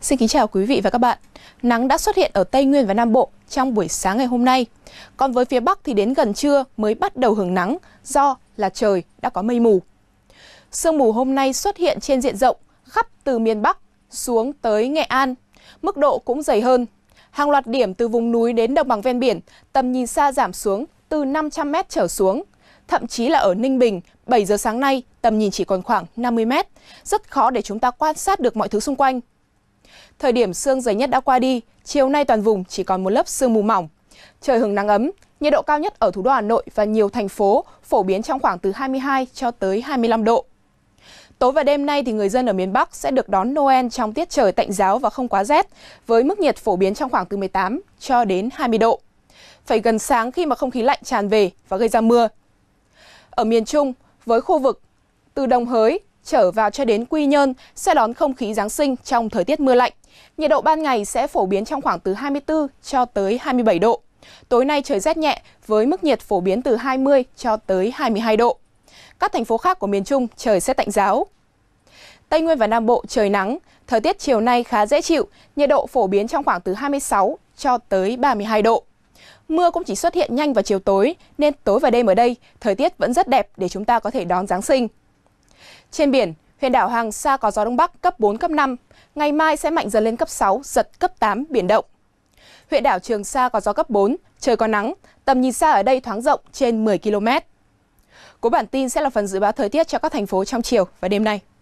Xin kính chào quý vị và các bạn. Nắng đã xuất hiện ở Tây Nguyên và Nam Bộ trong buổi sáng ngày hôm nay. Còn với phía Bắc thì đến gần trưa mới bắt đầu hưởng nắng do là trời đã có mây mù. Sương mù hôm nay xuất hiện trên diện rộng khắp từ miền Bắc xuống tới Nghệ An. Mức độ cũng dày hơn. Hàng loạt điểm từ vùng núi đến đồng bằng ven biển, tầm nhìn xa giảm xuống từ 500 m trở xuống. Thậm chí là ở Ninh Bình, 7 giờ sáng nay, tầm nhìn chỉ còn khoảng 50 m. Rất khó để chúng ta quan sát được mọi thứ xung quanh. Thời điểm sương dày nhất đã qua đi, chiều nay toàn vùng chỉ còn một lớp sương mù mỏng. Trời hứng nắng ấm, nhiệt độ cao nhất ở thủ đô Hà Nội và nhiều thành phố phổ biến trong khoảng từ 22 cho tới 25 độ. Tối và đêm nay thì người dân ở miền Bắc sẽ được đón Noel trong tiết trời tạnh ráo và không quá rét, với mức nhiệt phổ biến trong khoảng từ 18 cho đến 20 độ. Phải gần sáng khi mà không khí lạnh tràn về và gây ra mưa. Ở miền Trung, với khu vực từ Đồng Hới trở vào cho đến Quy Nhơn sẽ đón không khí Giáng sinh trong thời tiết mưa lạnh. Nhiệt độ ban ngày sẽ phổ biến trong khoảng từ 24 cho tới 27 độ. Tối nay trời rét nhẹ với mức nhiệt phổ biến từ 20 cho tới 22 độ. Các thành phố khác của miền Trung trời sẽ tạnh ráo. Tây Nguyên và Nam Bộ trời nắng, thời tiết chiều nay khá dễ chịu, nhiệt độ phổ biến trong khoảng từ 26 cho tới 32 độ. Mưa cũng chỉ xuất hiện nhanh vào chiều tối nên tối và đêm ở đây thời tiết vẫn rất đẹp để chúng ta có thể đón Giáng sinh. Trên biển, huyện đảo Hoàng Sa có gió Đông Bắc cấp 4, cấp 5, ngày mai sẽ mạnh dần lên cấp 6, giật cấp 8, biển động. Huyện đảo Trường Sa có gió cấp 4, trời có nắng, tầm nhìn xa ở đây thoáng rộng trên 10 km. Cuối bản tin sẽ là phần dự báo thời tiết cho các thành phố trong chiều và đêm nay.